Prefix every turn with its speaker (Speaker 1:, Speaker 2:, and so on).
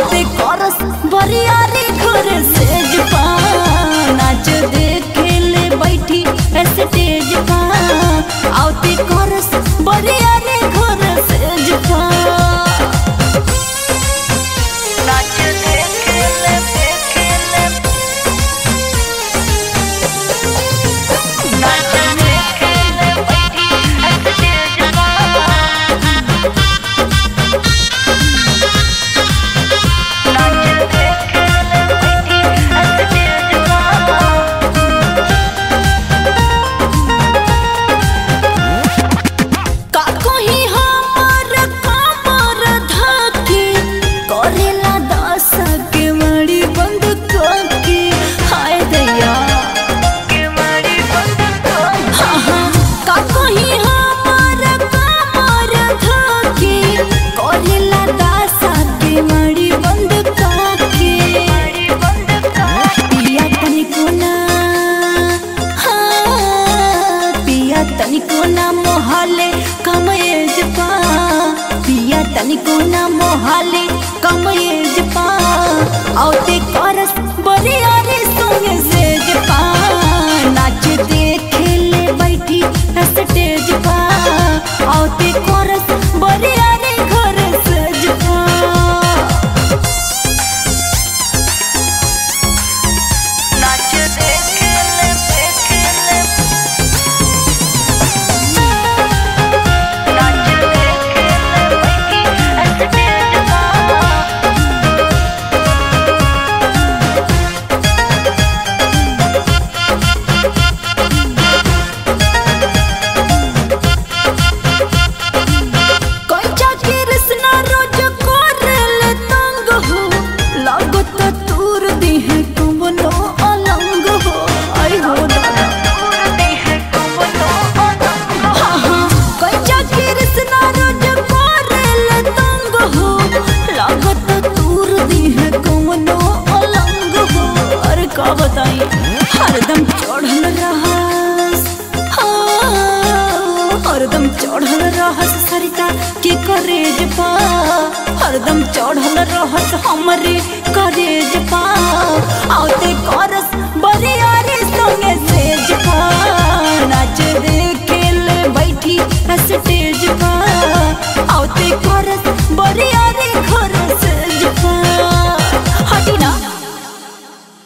Speaker 1: आउते करस बरियारी घर सेज पा नाच देखे ले बैठी स्टेज पा आउते करस बरियारी घर सेज पा नाच देखे ले नाच देखे ले बैठी स्टेज पा तनिको ना मोहाले कम एज पा पिया तनिको ना मोहाले कम एज पा आउते करस बरियारी संगे सेज पा नाच देखे ले बैठी स्टेज पा आउते करस बरियारी घर सेज पा नाच देखे ले हरदम चढ़ल रहस हरदम चढ़ल रहस सरिता के करेज पा हरदम चढ़ल रहस हमरे करेज पा आउते करस बरे